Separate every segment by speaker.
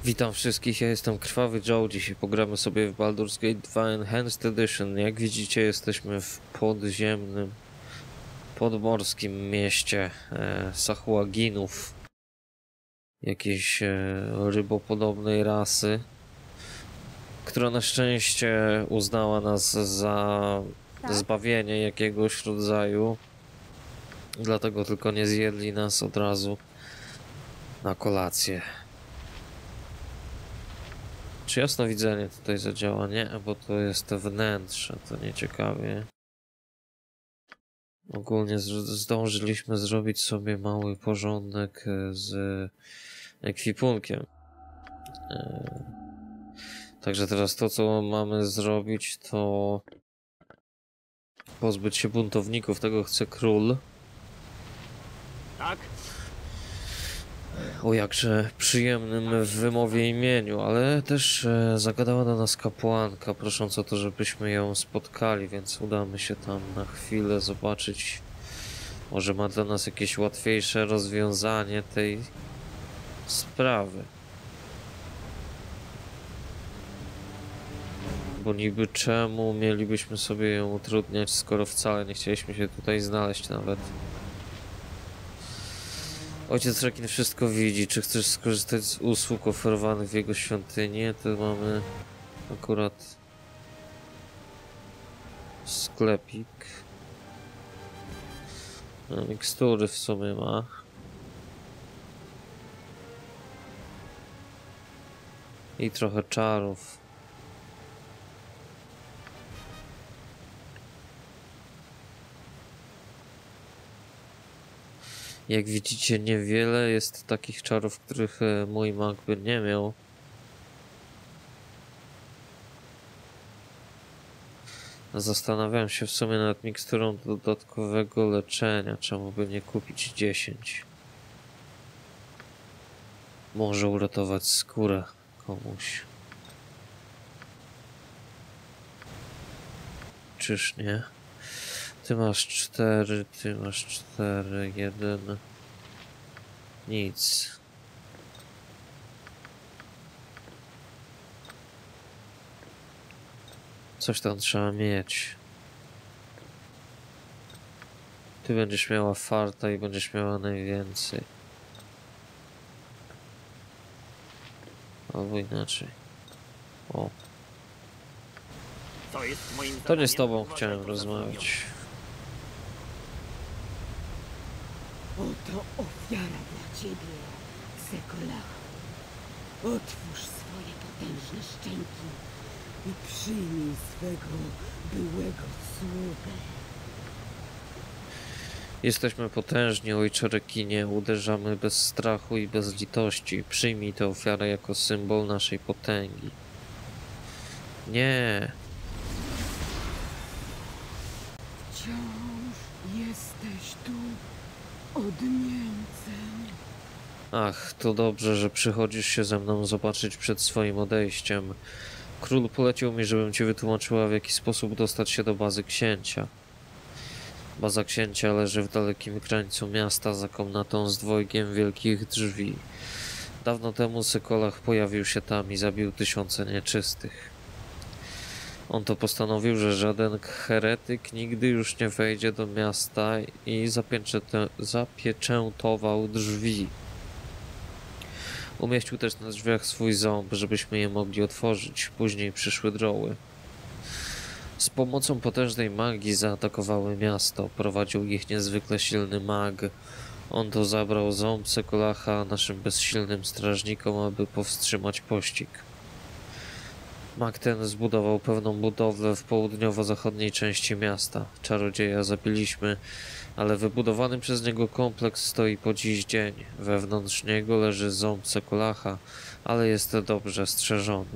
Speaker 1: Witam wszystkich, ja jestem Krwawy Joe. Dzisiaj pogramy sobie w Baldur's Gate 2 Enhanced Edition. Jak widzicie, jesteśmy w podziemnym, podmorskim mieście Sahuaginów. Jakiejś rybopodobnej rasy, która na szczęście uznała nas za zbawienie jakiegoś rodzaju. Dlatego tylko nie zjedli nas od razu na kolację. Czy jasnowidzenie tutaj zadziała? Nie, bo to jest wnętrze, to nieciekawie. Ogólnie zdążyliśmy zrobić sobie mały porządek z ekwipunkiem. Także teraz to, co mamy zrobić, to pozbyć się buntowników. Tego chce król.
Speaker 2: Tak?
Speaker 1: O jakże przyjemnym w wymowie imieniu, ale też zagadała do nas kapłanka, prosząc o to, żebyśmy ją spotkali, więc udamy się tam na chwilę zobaczyć. Może ma dla nas jakieś łatwiejsze rozwiązanie tej sprawy. Bo niby czemu mielibyśmy sobie ją utrudniać, skoro wcale nie chcieliśmy się tutaj znaleźć nawet. Ojciec Rekin wszystko widzi. Czy chcesz skorzystać z usług oferowanych w jego świątyni? To mamy akurat sklepik. Mikstury w sumie ma. I trochę czarów. Jak widzicie, niewiele jest takich czarów, których mój mag by nie miał. Zastanawiam się w sumie nad miksturą dodatkowego leczenia. Czemu by nie kupić 10? Może uratować skórę komuś. Czyż nie? Ty masz 4, ty masz 4, 1. Nic. Coś tam trzeba mieć. Ty będziesz miała farta i będziesz miała najwięcej. Albo inaczej. O. To nie z tobą chciałem rozmawiać.
Speaker 3: Oto ofiara dla ciebie, Sekolah. Otwórz swoje potężne szczęki i przyjmij swego byłego sługę.
Speaker 1: Jesteśmy potężni, ojcze Rekinie. Uderzamy bez strachu i bez litości. Przyjmij tę ofiarę jako symbol naszej potęgi. Nie.
Speaker 3: Wciąż jesteś tu odmieńcem.
Speaker 1: Ach, to dobrze, że przychodzisz się ze mną zobaczyć przed swoim odejściem. Król polecił mi, żebym ci wytłumaczyła, w jaki sposób dostać się do bazy księcia. Baza księcia leży w dalekim krańcu miasta za komnatą z dwojgiem wielkich drzwi. Dawno temu Sekolah pojawił się tam i zabił tysiące nieczystych. On to postanowił, że żaden heretyk nigdy już nie wejdzie do miasta i zapieczętował drzwi. Umieścił też na drzwiach swój ząb, żebyśmy je mogli otworzyć. Później przyszły droły. Z pomocą potężnej magii zaatakowały miasto. Prowadził ich niezwykle silny mag. On to zabrał ząb Sekolaha naszym bezsilnym strażnikom, aby powstrzymać pościg. Mag ten zbudował pewną budowlę w południowo-zachodniej części miasta. Czarodzieja zabiliśmy, ale wybudowany przez niego kompleks stoi po dziś dzień. Wewnątrz niego leży ząb Sekolaha, ale jest dobrze strzeżony.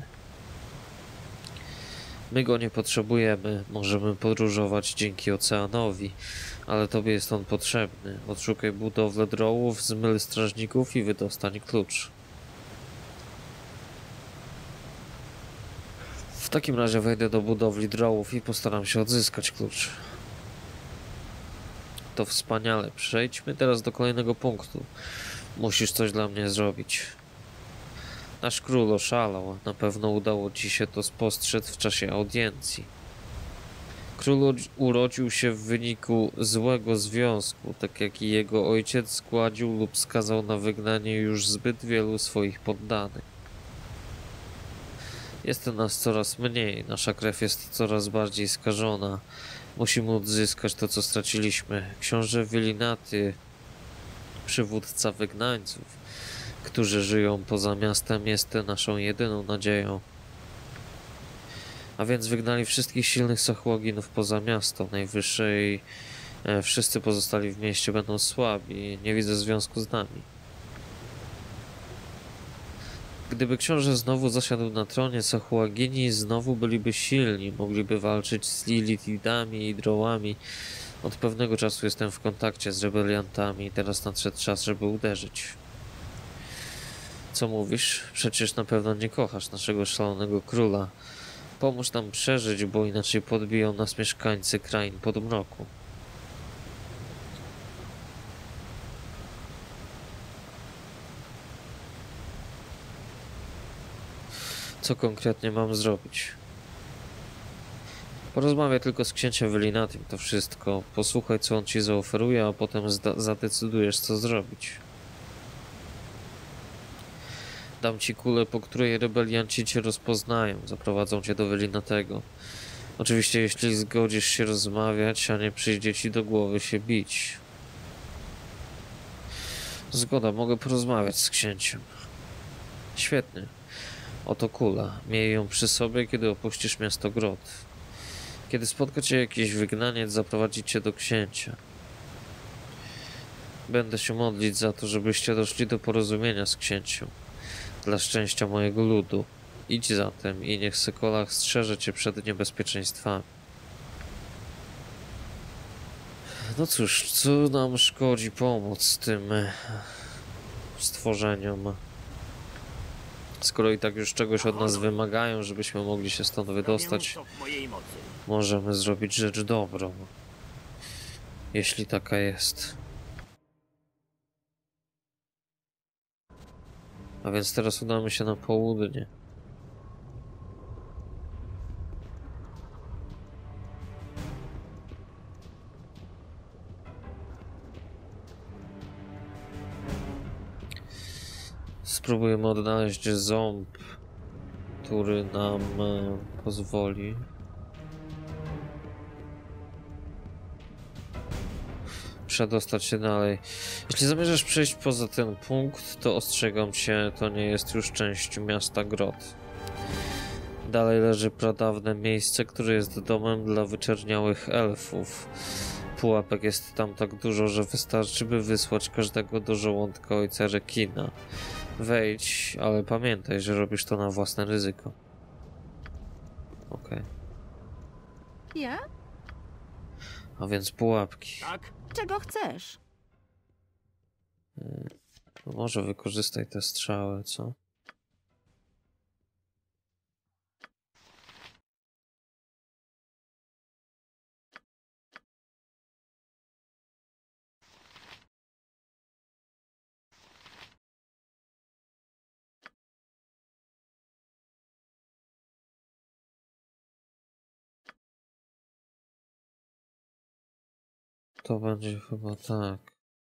Speaker 1: My go nie potrzebujemy, możemy podróżować dzięki oceanowi, ale tobie jest on potrzebny. Odszukaj budowlę drołów, zmyl strażników i wydostań klucz. W takim razie wejdę do budowli drołów i postaram się odzyskać klucz. To wspaniale. Przejdźmy teraz do kolejnego punktu. Musisz coś dla mnie zrobić. Nasz król oszalał. Na pewno udało ci się to spostrzec w czasie audiencji. Król urodził się w wyniku złego związku, tak jak i jego ojciec zgładził lub skazał na wygnanie już zbyt wielu swoich poddanych. Jest nas coraz mniej, nasza krew jest coraz bardziej skażona. Musimy odzyskać to, co straciliśmy. Książę Wilinaty, przywódca wygnańców, którzy żyją poza miastem, jest naszą jedyną nadzieją. A więc wygnali wszystkich silnych Sahuaginów poza miasto. Najwyżej wszyscy pozostali w mieście będą słabi. Nie widzę związku z nami. Gdyby książę znowu zasiadł na tronie, Sahuagini znowu byliby silni. Mogliby walczyć z Lilithidami i Drołami. Od pewnego czasu jestem w kontakcie z rebeliantami i teraz nadszedł czas, żeby uderzyć. Co mówisz? Przecież na pewno nie kochasz naszego szalonego króla. Pomóż nam przeżyć, bo inaczej podbiją nas mieszkańcy krain podmroku. Co konkretnie mam zrobić? Porozmawiaj tylko z księciem Wylinatym, to wszystko. Posłuchaj, co on ci zaoferuje, a potem zadecydujesz, co zrobić. Dam ci kulę, po której rebelianci cię rozpoznają. Zaprowadzą cię do Wylinatego. Oczywiście, jeśli zgodzisz się rozmawiać, a nie przyjdzie ci do głowy się bić. Zgoda, mogę porozmawiać z księciem. Świetnie. Oto kula. Miej ją przy sobie, kiedy opuścisz miasto Grot. Kiedy spotka cię jakiś wygnaniec, zaprowadzi cię do księcia. Będę się modlić za to, żebyście doszli do porozumienia z księciem. Dla szczęścia mojego ludu. Idź zatem i niech Sekolah strzeże cię przed niebezpieczeństwami. No cóż, co nam szkodzi pomóc tym stworzeniom? Skoro i tak już czegoś od nas wymagają, żebyśmy mogli się stąd wydostać, możemy zrobić rzecz dobrą. Jeśli taka jest. A więc teraz udamy się na południe. Spróbujemy odnaleźć ząb, który nam pozwoli przedostać się dalej. Jeśli zamierzasz przejść poza ten punkt, to ostrzegam cię, to nie jest już część miasta Grot. Dalej leży pradawne miejsce, które jest domem dla wyczerniałych elfów. Pułapek jest tam tak dużo, że wystarczy, by wysłać każdego do żołądka ojca rekina. Wejdź, ale pamiętaj, że robisz to na własne ryzyko. Okej.
Speaker 4: Ja?
Speaker 1: A więc pułapki.
Speaker 2: Tak?
Speaker 4: Czego chcesz?
Speaker 1: No może wykorzystaj te strzały, co? To będzie chyba tak.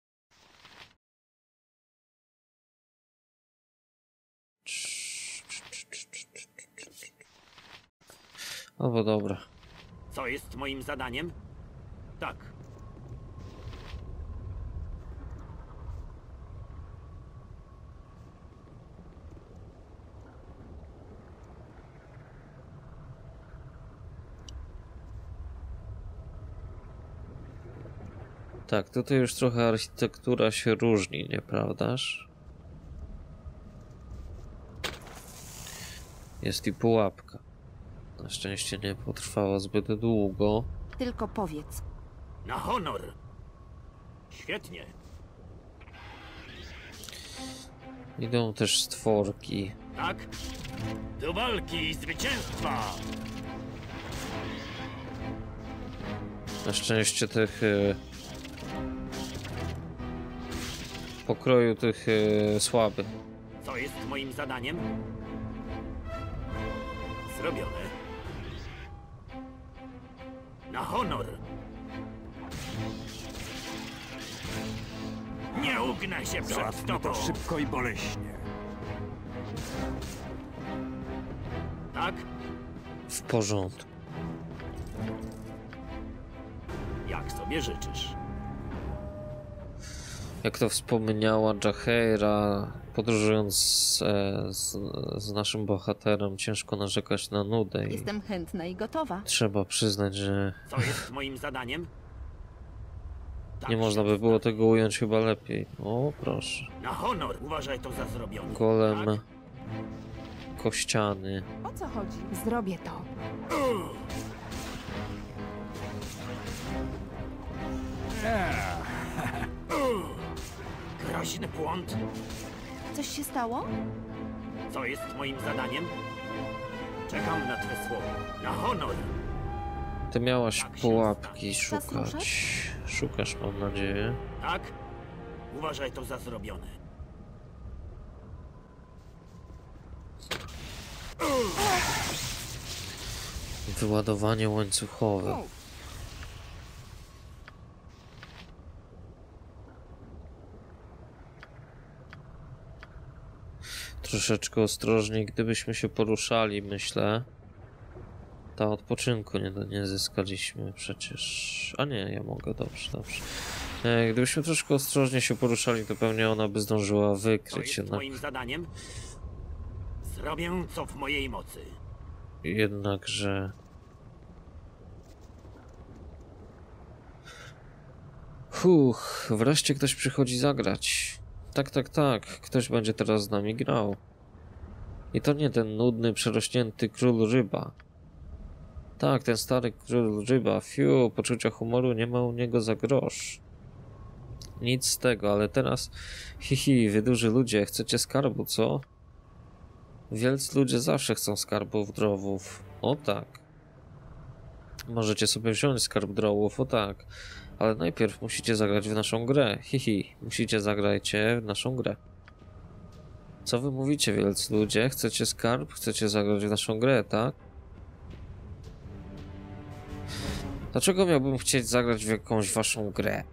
Speaker 1: Albo dobra.
Speaker 2: Co jest moim zadaniem? Tak.
Speaker 1: Tak, tutaj już trochę architektura się różni, nieprawdaż? Jest i pułapka. Na szczęście nie potrwała zbyt długo.
Speaker 4: Tylko powiedz.
Speaker 2: Na honor! Świetnie.
Speaker 1: Idą też stworki.
Speaker 2: Tak? Do walki i zwycięstwa!
Speaker 1: Na szczęście tych pokroju tych słaby.
Speaker 2: Co jest moim zadaniem? Zrobione. Na honor! Nie ugnę się przed
Speaker 5: Załatwmy
Speaker 2: tobą!
Speaker 5: to szybko i boleśnie.
Speaker 2: Tak?
Speaker 1: W porządku.
Speaker 2: Jak sobie życzysz.
Speaker 1: Jak to wspomniała Jaheira, podróżując z naszym bohaterem, ciężko narzekać na nudę i
Speaker 4: Jestem chętna i gotowa.
Speaker 1: trzeba przyznać, że
Speaker 2: Co jest moim zadaniem? Tak
Speaker 1: nie można
Speaker 2: się
Speaker 1: by było
Speaker 2: zna.
Speaker 1: tego ująć chyba lepiej. O, proszę.
Speaker 2: Na honor! Uważaj to za zrobione.
Speaker 1: Golem
Speaker 2: Tak?
Speaker 1: kościany.
Speaker 4: O co chodzi? Zrobię to.
Speaker 2: Groźny błąd.
Speaker 4: Coś się stało?
Speaker 2: Co jest moim zadaniem? Czekam na twe słowo. Na honor!
Speaker 1: Ty miałaś
Speaker 2: Tak się
Speaker 1: pułapki
Speaker 4: Czas
Speaker 1: szukać.
Speaker 4: ruszać?
Speaker 1: Szukasz, mam nadzieję.
Speaker 2: Tak? Uważaj to za zrobione.
Speaker 1: Wyładowanie łańcuchowe. Troszeczkę ostrożniej, gdybyśmy się poruszali, myślę. Ta odpoczynku nie zyskaliśmy przecież. A nie, ja mogę, dobrze, dobrze. Gdybyśmy troszkę ostrożnie się poruszali, to pewnie ona by zdążyła
Speaker 2: Co
Speaker 1: wykryć
Speaker 2: jest
Speaker 1: jednak.
Speaker 2: moim zadaniem? Zrobię co w mojej mocy.
Speaker 1: Jednakże... wreszcie ktoś przychodzi zagrać. Tak, ktoś będzie teraz z nami grał. I to nie ten nudny, przerośnięty król ryba. Tak, ten stary król ryba. Fiu, poczucia humoru nie ma u niego za grosz. Nic z tego, ale teraz... wy duży ludzie, chcecie skarbu, co? Wielcy ludzie zawsze chcą skarbów drowów. O tak. Możecie sobie wziąć skarb drowów, o tak. Ale najpierw musicie zagrać w naszą grę. Musicie zagrajcie w naszą grę. Co wy mówicie, wielcy ludzie? Chcecie skarb? Chcecie zagrać w naszą grę, tak? Dlaczego miałbym chcieć zagrać w jakąś waszą grę?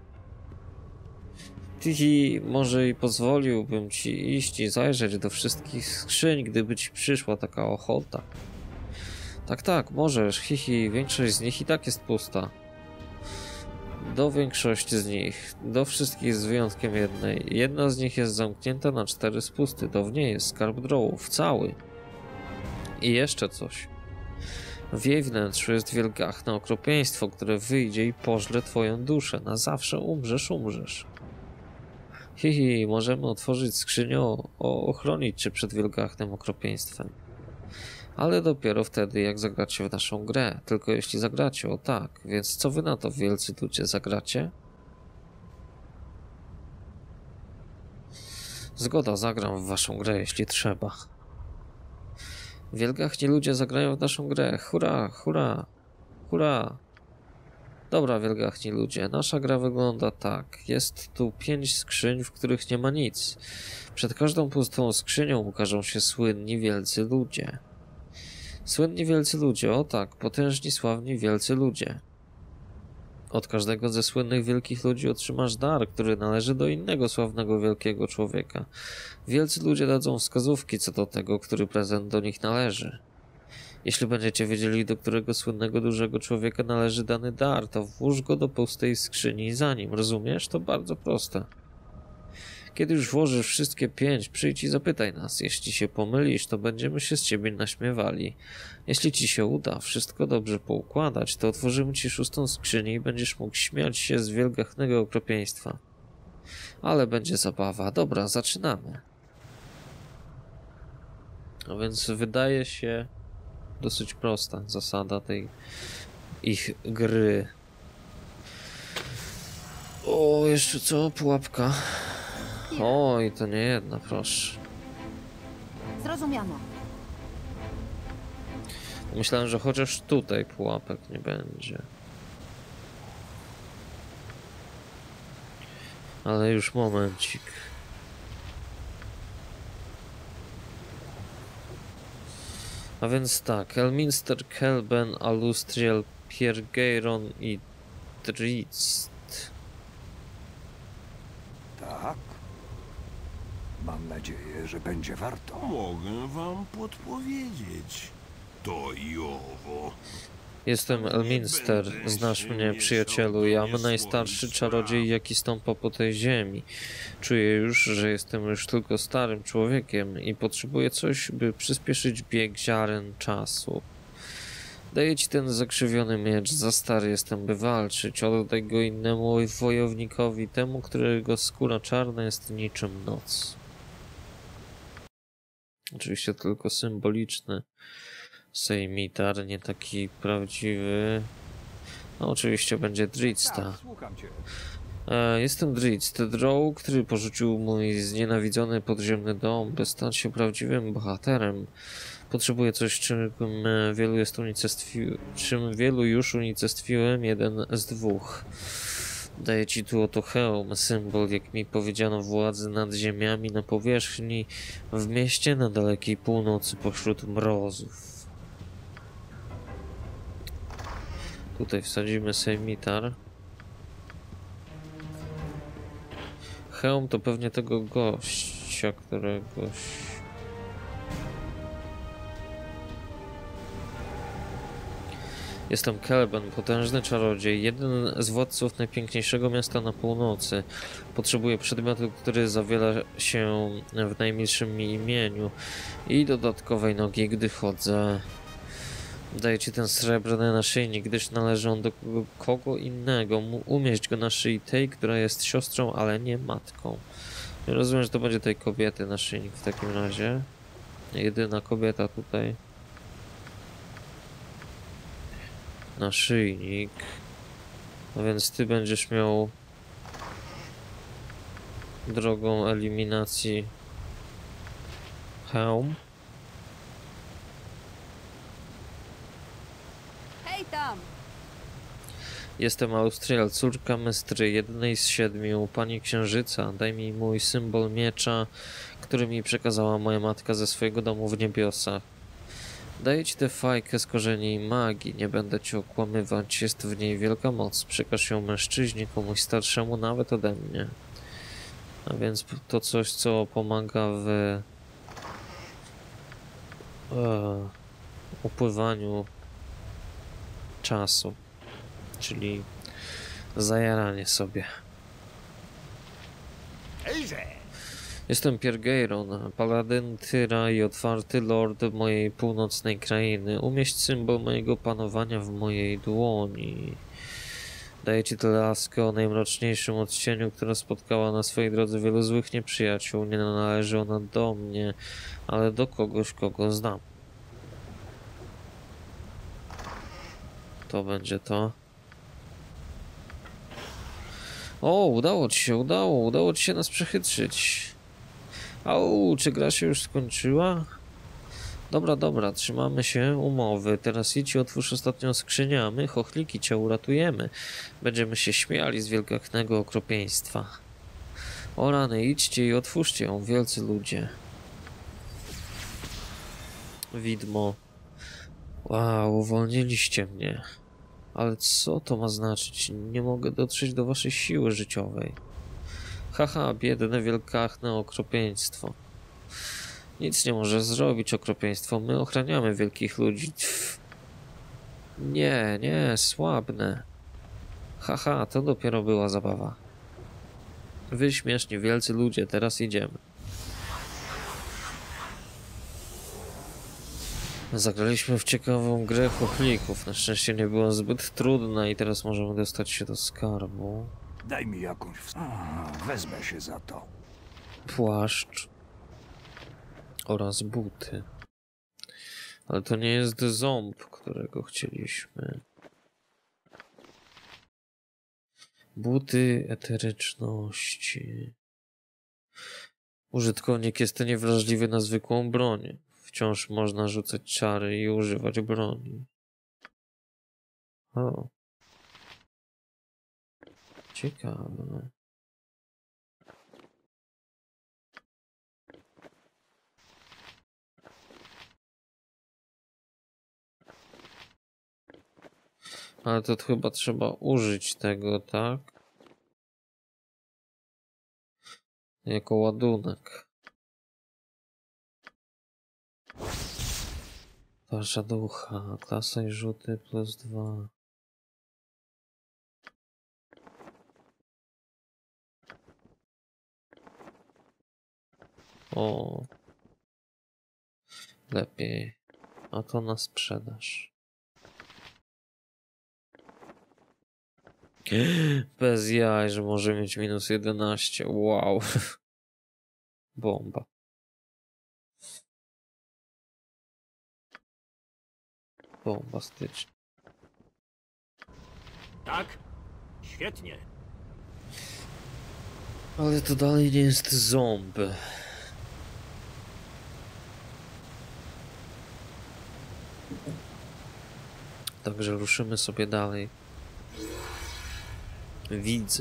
Speaker 1: Może i pozwoliłbym ci iść i zajrzeć do wszystkich skrzyń, gdyby ci przyszła taka ochota. Tak, możesz, większość z nich i tak jest pusta. Do większości z nich, do wszystkich z wyjątkiem jednej. Jedna z nich jest zamknięta na 4 spusty, to w niej jest skarb drołów, cały. I jeszcze coś. W jej wnętrzu jest wielgachne okropieństwo, które wyjdzie i pożre twoją duszę. Na zawsze umrzesz. Możemy otworzyć skrzynię, ochronić cię przed wielgachnym okropieństwem. Ale dopiero wtedy, jak zagracie w naszą grę. Tylko jeśli zagracie, o tak. Więc co wy na to, wielcy ludzie, zagracie? Zgoda, zagram w waszą grę, jeśli trzeba. Wielgachni ludzie zagrają w naszą grę. Hurra! Dobra, wielgachni ludzie, nasza gra wygląda tak. Jest tu 5 skrzyń, w których nie ma nic. Przed każdą pustą skrzynią ukażą się słynni wielcy ludzie. Słynni wielcy ludzie, o tak, potężni, sławni wielcy ludzie. Od każdego ze słynnych wielkich ludzi otrzymasz dar, który należy do innego sławnego wielkiego człowieka. Wielcy ludzie dadzą wskazówki co do tego, który prezent do nich należy. Jeśli będziecie wiedzieli, do którego słynnego dużego człowieka należy dany dar, to włóż go do pustej skrzyni za nim, rozumiesz? To bardzo proste. Kiedy już włożysz wszystkie 5, przyjdź i zapytaj nas. Jeśli się pomylisz, to będziemy się z ciebie naśmiewali. Jeśli ci się uda wszystko dobrze poukładać, to otworzymy ci 6. skrzynię i będziesz mógł śmiać się z wielgachnego okropieństwa. Ale będzie zabawa. Dobra, zaczynamy. No więc wydaje się dosyć prosta zasada tej ich gry. O, jeszcze co? Pułapka. Oj, to nie jedna, proszę.
Speaker 4: Zrozumiano.
Speaker 1: Myślałem, że chociaż tutaj pułapek nie będzie. Ale już momencik. A więc tak, Elminster, Kelben, Alustriel, Piergeiron i Drizzt.
Speaker 5: Tak? Mam nadzieję, że będzie warto.
Speaker 6: Mogę wam podpowiedzieć. To i owo.
Speaker 1: Jestem Elminster, znasz mnie, przyjacielu. Jam najstarszy czarodziej, jaki stąpa po tej ziemi. Czuję już, że jestem już tylko starym człowiekiem i potrzebuję coś, by przyspieszyć bieg ziaren czasu. Daję ci ten zakrzywiony miecz, za stary jestem, by walczyć. Oddaj go innemu wojownikowi, temu, którego skóra czarna jest niczym noc. Oczywiście tylko symboliczny sejmitar, nie taki prawdziwy. No oczywiście będzie Drizzta.
Speaker 5: Tak, słucham cię.
Speaker 1: Jestem Drizzt, drow, który porzucił mój znienawidzony podziemny dom, by stać się prawdziwym bohaterem. Potrzebuję coś, czym wielu już unicestwiłem, jeden z dwóch. Daję ci tu oto hełm, symbol, jak mi powiedziano, władzy nad ziemiami na powierzchni, w mieście na dalekiej północy pośród mrozów. Tutaj wsadzimy sejmitar. Hełm to pewnie tego gościa, któregoś... Jestem Kelben, potężny czarodziej, jeden z władców najpiękniejszego miasta na północy. Potrzebuję przedmiotu, który zawiera się w najmilszym mi imieniu i dodatkowej nogi, gdy chodzę. Daję ci ten srebrny naszyjnik, gdyż należy on do kogo innego. Umieść go na szyi tej, która jest siostrą, ale nie matką. Rozumiem, że to będzie tej kobiety naszyjnik w takim razie. Jedyna kobieta tutaj. Naszyjnik. No więc ty będziesz miał drogą eliminacji hełm.
Speaker 4: Hej tam!
Speaker 1: Jestem Alustriel, córka Mestry, jednej z 7, pani księżyca. Daj mi mój symbol miecza, który mi przekazała moja matka ze swojego domu w niebiosach. Daję ci tę fajkę z korzeni magii, nie będę cię okłamywać, jest w niej wielka moc. Przekaż ją mężczyźnie, komuś starszemu, nawet ode mnie. A więc to coś, co pomaga w upływaniu czasu, czyli zajaranie sobie.
Speaker 6: Ejże!
Speaker 1: Jestem Piergeiron, paladyn Tyra i otwarty lord mojej północnej krainy. Umieść symbol mojego panowania w mojej dłoni. Daję ci tę laskę o najmroczniejszym odcieniu, która spotkała na swojej drodze wielu złych nieprzyjaciół. Nie należy ona do mnie, ale do kogoś, kogo znam. To będzie to. O, udało ci się, udało ci się nas przechytrzyć. Au, czy gra się już skończyła? Dobra, trzymamy się umowy. Teraz idź i otwórz ostatnią skrzynię, a my, chochliki, cię uratujemy. Będziemy się śmiali z wielgachnego okropieństwa. O rany, idźcie i otwórzcie ją, wielcy ludzie. Widmo. Wow, uwolniliście mnie. Ale co to ma znaczyć? Nie mogę dotrzeć do waszej siły życiowej. Haha, biedne, wielgachne okropieństwo. Nic nie może zrobić okropieństwo. My ochraniamy wielkich ludzi. Nie, słabne. Haha, to dopiero była zabawa. Wy śmieszni, wielcy ludzie, teraz idziemy. Zagraliśmy w ciekawą grę chochlików. Na szczęście nie była zbyt trudna i teraz możemy dostać się do skarbu.
Speaker 5: Daj mi jakąś... wezmę się za to.
Speaker 1: Płaszcz oraz buty. Ale to nie jest ząb, którego chcieliśmy. Buty eteryczności. Użytkownik jest niewrażliwy na zwykłą broń. Wciąż można rzucać czary i używać broni. O. Ciekawe. Ale to chyba trzeba użyć tego, tak? Jako ładunek. Wasza ducha. Klasa i rzuty +2. O. Lepiej. A to na sprzedaż. Bez jaj, że może mieć -11. Wow. Bomba. Bombastycznie.
Speaker 2: Tak? Świetnie.
Speaker 1: Ale to dalej nie jest zombie. Także ruszymy sobie dalej. Widzę.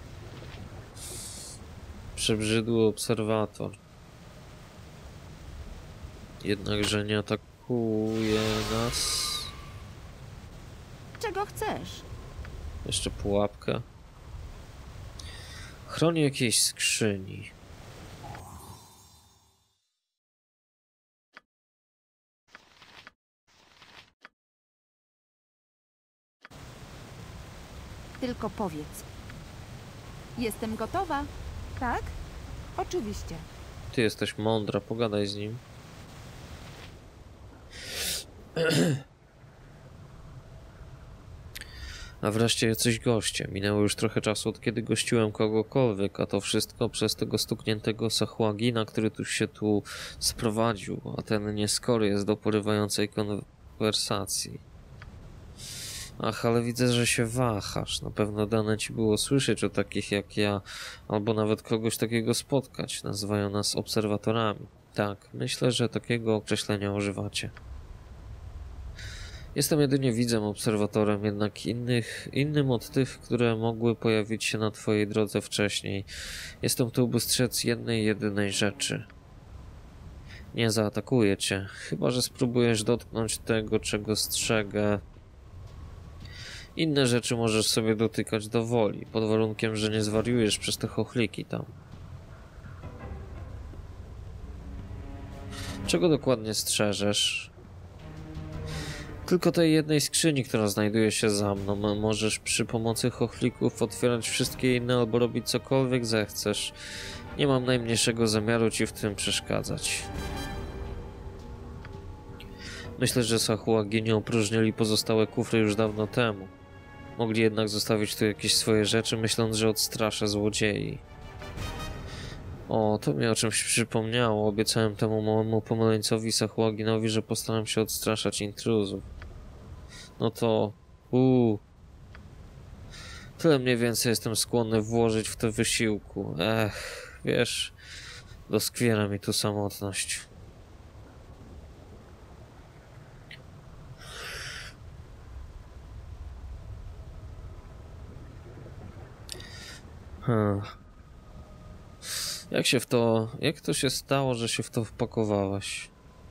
Speaker 1: Przebrzydły obserwator. Jednakże nie atakuje nas.
Speaker 4: Czego chcesz?
Speaker 1: Jeszcze pułapka. Chroni jakiejś skrzyni.
Speaker 4: Tylko powiedz. Jestem gotowa. Tak? Oczywiście.
Speaker 1: Ty jesteś mądra, pogadaj z nim. A wreszcie jacyś goście. Minęło już trochę czasu, od kiedy gościłem kogokolwiek, a to wszystko przez tego stukniętego Sahuagina, który się tu sprowadził, a ten nieskory jest do porywającej konwersacji. Ach, ale widzę, że się wahasz. Na pewno dane ci było słyszeć o takich jak ja, albo nawet kogoś takiego spotkać. Nazywają nas obserwatorami. Tak, myślę, że takiego określenia używacie. Jestem jedynie widzem, obserwatorem, jednak innym od tych, które mogły pojawić się na twojej drodze wcześniej. Jestem tu, by strzec jednej, jedynej rzeczy. Nie zaatakuję cię, chyba że spróbujesz dotknąć tego, czego strzegę. Inne rzeczy możesz sobie dotykać do woli, pod warunkiem, że nie zwariujesz przez te chochliki tam. Czego dokładnie strzeżesz? Tylko tej jednej skrzyni, która znajduje się za mną. Możesz przy pomocy chochlików otwierać wszystkie inne albo robić cokolwiek zechcesz. Nie mam najmniejszego zamiaru ci w tym przeszkadzać. Myślę, że Sahuagini opróżnili pozostałe kufry już dawno temu. Mogli jednak zostawić tu jakieś swoje rzeczy, myśląc, że odstraszę złodziei. O, to mi o czymś przypomniało. Obiecałem temu małemu pomaleńcowi Sahuaginowi, że postaram się odstraszać intruzów. No to... Tyle mniej więcej jestem skłonny włożyć w to wysiłku. Wiesz, doskwiera mi tu samotność. Jak to się stało, że się w to wpakowałaś?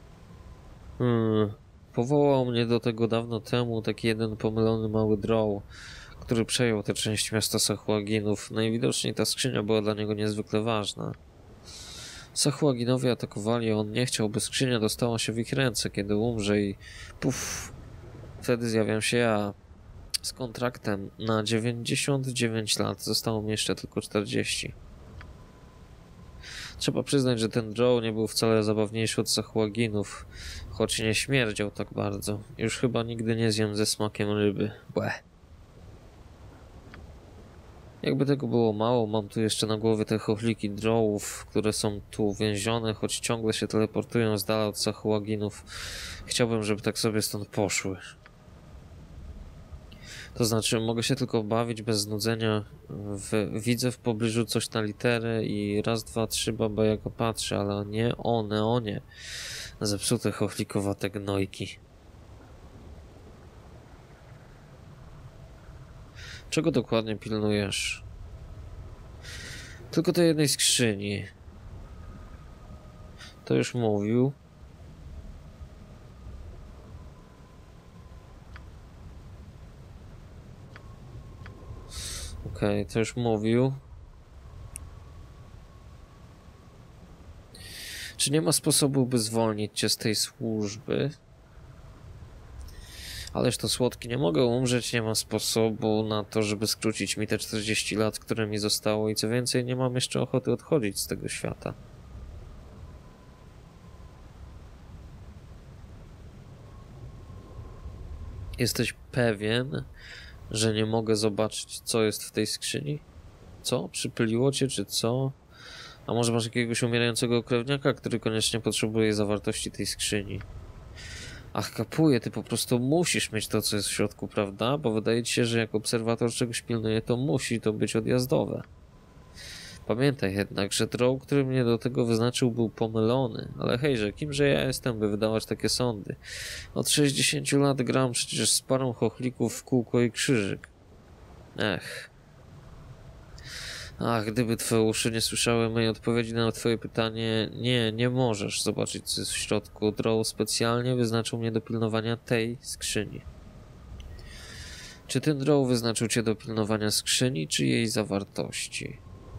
Speaker 1: Powołał mnie do tego dawno temu taki jeden pomylony mały droł, który przejął tę część miasta Sahuaginów. Najwidoczniej ta skrzynia była dla niego niezwykle ważna. Sahuaginowie atakowali, a on nie chciał, by skrzynia dostała się w ich ręce, kiedy umrze i puf, wtedy zjawiam się ja z kontraktem na 99 lat. Zostało mi jeszcze tylko 40. Trzeba przyznać, że ten Joe nie był wcale zabawniejszy od Sahuaginów, choć nie śmierdział tak bardzo. Już chyba nigdy nie zjem ze smakiem ryby. Błe. Jakby tego było mało, mam tu jeszcze na głowie te chochliki drołów, które są tu uwięzione, choć ciągle się teleportują z dala od Sahuaginów. Chciałbym, żeby tak sobie stąd poszły. To znaczy, mogę się tylko bawić bez znudzenia. Widzę w pobliżu coś na literę i raz, dwa, trzy baba jako patrzę, ale nie one, o nie. Zepsute chochlikowate gnojki. Czego dokładnie pilnujesz? Tylko tej jednej skrzyni. To już mówił. Okej, to już mówił. Czy nie ma sposobu, by zwolnić cię z tej służby? Ależ to słodki, nie mogę umrzeć, nie ma sposobu na to, żeby skrócić mi te 40 lat, które mi zostało i co więcej, nie mam jeszcze ochoty odchodzić z tego świata. Jesteś pewien, że nie mogę zobaczyć, co jest w tej skrzyni? Co? Przypyliło cię, czy co? A może masz jakiegoś umierającego krewniaka, który koniecznie potrzebuje zawartości tej skrzyni? Ach, kapuję, ty po prostu musisz mieć to, co jest w środku, prawda? Bo wydaje ci się, że jak obserwator czegoś pilnuje, to musi to być odjazdowe. Pamiętaj jednak, że Drow, który mnie do tego wyznaczył, był pomylony. Ale hejże, kimże ja jestem, by wydawać takie sądy? Od 60 lat gram przecież z parą chochlików w kółko i krzyżyk. Ech. Ach, gdyby twoje uszy nie słyszały mojej odpowiedzi na twoje pytanie, nie możesz zobaczyć, co jest w środku. Drow specjalnie wyznaczył mnie do pilnowania tej skrzyni. Czy ten Drow wyznaczył cię do pilnowania skrzyni, czy jej zawartości?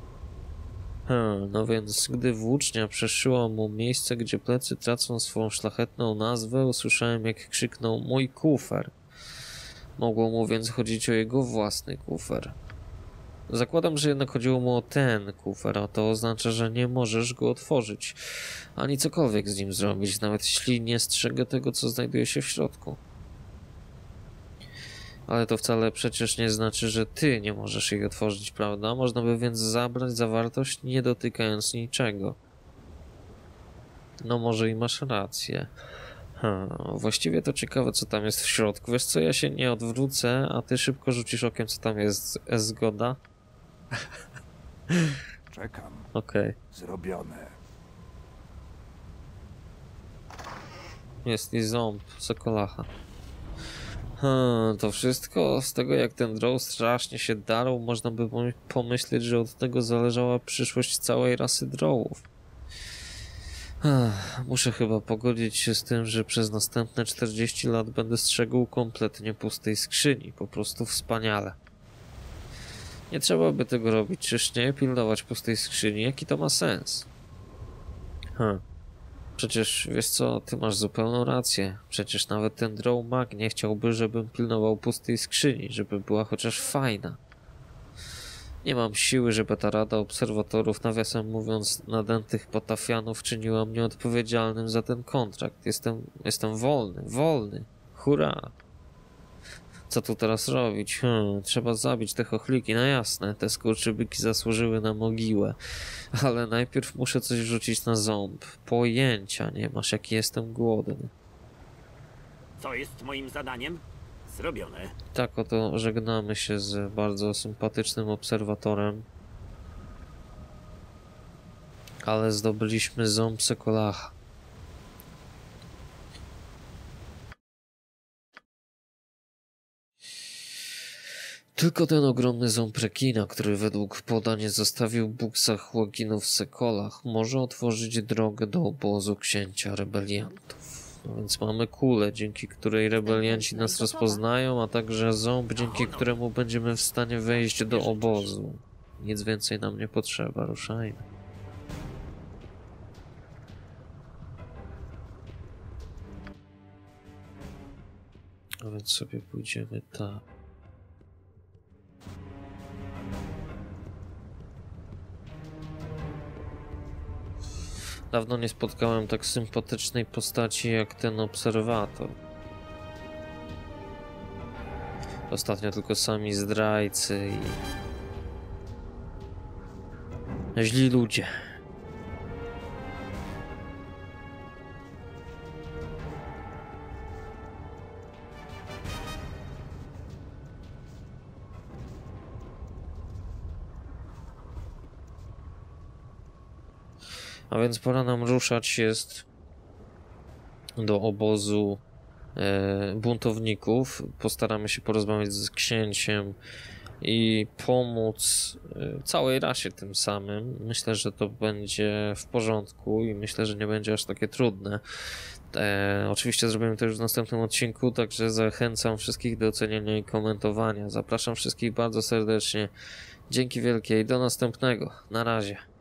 Speaker 1: No więc, gdy włócznia przeszyła mu miejsce, gdzie plecy tracą swą szlachetną nazwę, usłyszałem, jak krzyknął: mój kufer. Mogło mu więc chodzić o jego własny kufer. Zakładam, że jednak chodziło mu o ten kufer, a to oznacza, że nie możesz go otworzyć, ani cokolwiek z nim zrobić, nawet jeśli nie strzegę tego, co znajduje się w środku. Ale to wcale przecież nie znaczy, że ty nie możesz jej otworzyć, prawda? Można by więc zabrać zawartość, nie dotykając niczego. No może i masz rację. Właściwie to ciekawe, co tam jest w środku. Wiesz co, ja się nie odwrócę, a ty szybko rzucisz okiem, co tam jest. Zgoda?
Speaker 5: Czekam.
Speaker 1: Okej.
Speaker 5: Zrobione.
Speaker 1: Jest i ząb Sekolacha. To wszystko? Z tego, jak ten Drow strasznie się darł, można by pomyśleć, że od tego zależała przyszłość całej rasy Drowów. Muszę chyba pogodzić się z tym, że przez następne 40 lat będę strzegł kompletnie pustej skrzyni. Po prostu wspaniale. Nie trzeba by tego robić, czyż nie? Pilnować pustej skrzyni. Jaki to ma sens? Przecież, wiesz co, ty masz zupełną rację. Przecież nawet ten Drow Mag nie chciałby, żebym pilnował pustej skrzyni, żeby była chociaż fajna. Nie mam siły, żeby ta rada obserwatorów, nawiasem mówiąc, nadętych potafianów, czyniła mnie odpowiedzialnym za ten kontrakt. Jestem wolny. Hurra! Co tu teraz robić? Trzeba zabić te chochliki, no jasne, te skurczybyki zasłużyły na mogiłę. Ale najpierw muszę coś rzucić na ząb. Pojęcia nie masz, jaki jestem głodny.
Speaker 2: Co jest moim zadaniem? Zrobione.
Speaker 1: Tak oto żegnamy się z bardzo sympatycznym obserwatorem. Ale zdobyliśmy ząb Sekolacha. Tylko ten ogromny ząb rekina, który według podań zostawił Bugsa Chłoginów w Sekolach, może otworzyć drogę do obozu księcia rebeliantów. No więc mamy kulę, dzięki której rebelianci nas rozpoznają, a także ząb, dzięki któremu będziemy w stanie wejść do obozu. Nic więcej nam nie potrzeba, ruszajmy. A więc sobie pójdziemy tak. Dawno nie spotkałem tak sympatycznej postaci jak ten obserwator. Ostatnio tylko sami zdrajcy i źli ludzie. A więc pora nam ruszać jest do obozu buntowników. Postaramy się porozmawiać z księciem i pomóc całej rasie tym samym. Myślę, że to będzie w porządku i myślę, że nie będzie aż takie trudne. Oczywiście zrobimy to już w następnym odcinku, także zachęcam wszystkich do oceniania i komentowania. Zapraszam wszystkich bardzo serdecznie. Dzięki wielkie i do następnego. Na razie.